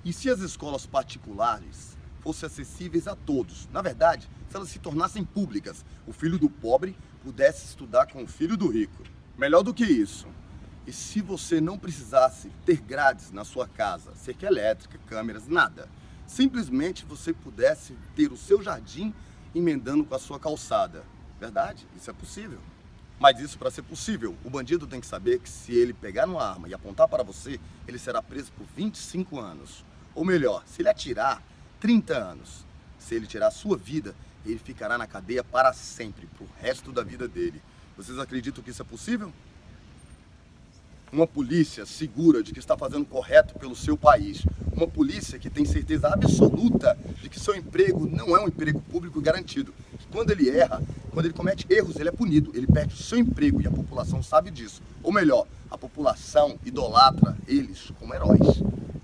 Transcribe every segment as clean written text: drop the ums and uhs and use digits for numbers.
E se as escolas particulares fossem acessíveis a todos? Na verdade, se elas se tornassem públicas, o filho do pobre pudesse estudar com o filho do rico. Melhor do que isso. E se você não precisasse ter grades na sua casa, cerca elétrica, câmeras, nada. Simplesmente você pudesse ter o seu jardim emendando com a sua calçada. Verdade? Isso é possível. Mas isso, para ser possível, o bandido tem que saber que se ele pegar numa arma e apontar para você, ele será preso por 25 anos. Ou melhor, se ele atirar, 30 anos. Se ele tirar a sua vida, ele ficará na cadeia para sempre, pro resto da vida dele. Vocês acreditam que isso é possível? Uma polícia segura de que está fazendo o correto pelo seu país. Uma polícia que tem certeza absoluta de que seu emprego não é um emprego público garantido. Que quando ele erra, quando ele comete erros, ele é punido. Ele perde o seu emprego e a população sabe disso. Ou melhor, a população idolatra eles como heróis.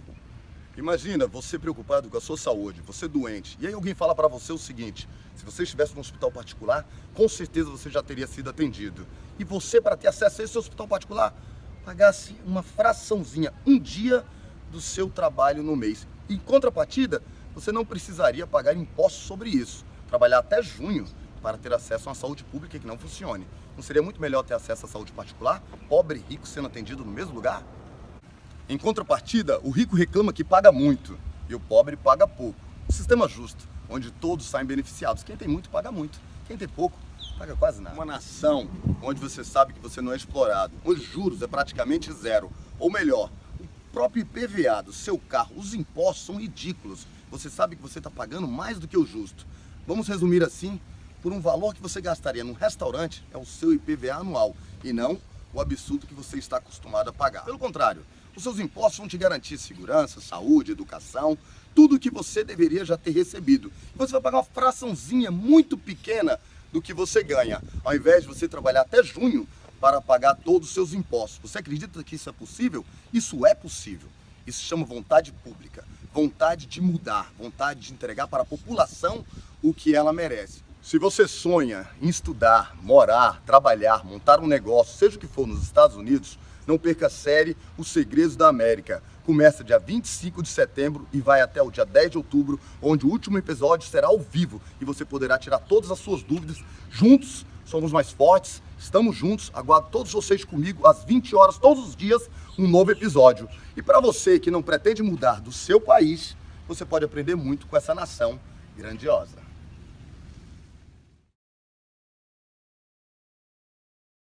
Imagina você preocupado com a sua saúde, você doente, e aí alguém fala para você o seguinte: se você estivesse num hospital particular, com certeza você já teria sido atendido. E você, para ter acesso a esse hospital particular, pagasse uma fraçãozinha, um dia do seu trabalho no mês. Em contrapartida, você não precisaria pagar impostos sobre isso, trabalhar até junho para ter acesso a uma saúde pública que não funcione. Não seria muito melhor ter acesso à saúde particular, pobre e rico sendo atendido no mesmo lugar? Em contrapartida, o rico reclama que paga muito e o pobre paga pouco. Um sistema justo, onde todos saem beneficiados. Quem tem muito paga muito, quem tem pouco paga quase nada. Uma nação onde você sabe que você não é explorado, os juros é praticamente zero. Ou melhor, o próprio IPVA do seu carro, os impostos são ridículos. Você sabe que você está pagando mais do que o justo. Vamos resumir assim: por um valor que você gastaria num restaurante, é o seu IPVA anual, e não o absurdo que você está acostumado a pagar. Pelo contrário, os seus impostos vão te garantir segurança, saúde, educação, tudo o que você deveria já ter recebido. Você vai pagar uma fraçãozinha muito pequena do que você ganha, ao invés de você trabalhar até junho para pagar todos os seus impostos. Você acredita que isso é possível? Isso é possível. Isso se chama vontade pública, vontade de mudar, vontade de entregar para a população o que ela merece. Se você sonha em estudar, morar, trabalhar, montar um negócio, seja o que for nos Estados Unidos, não perca a série Os Segredos da América. Começa dia 25 de setembro e vai até o dia 10 de outubro, onde o último episódio será ao vivo e você poderá tirar todas as suas dúvidas. Juntos, somos mais fortes, estamos juntos. Aguardo todos vocês comigo às 20 horas, todos os dias, um novo episódio. E para você que não pretende mudar do seu país, você pode aprender muito com essa nação grandiosa.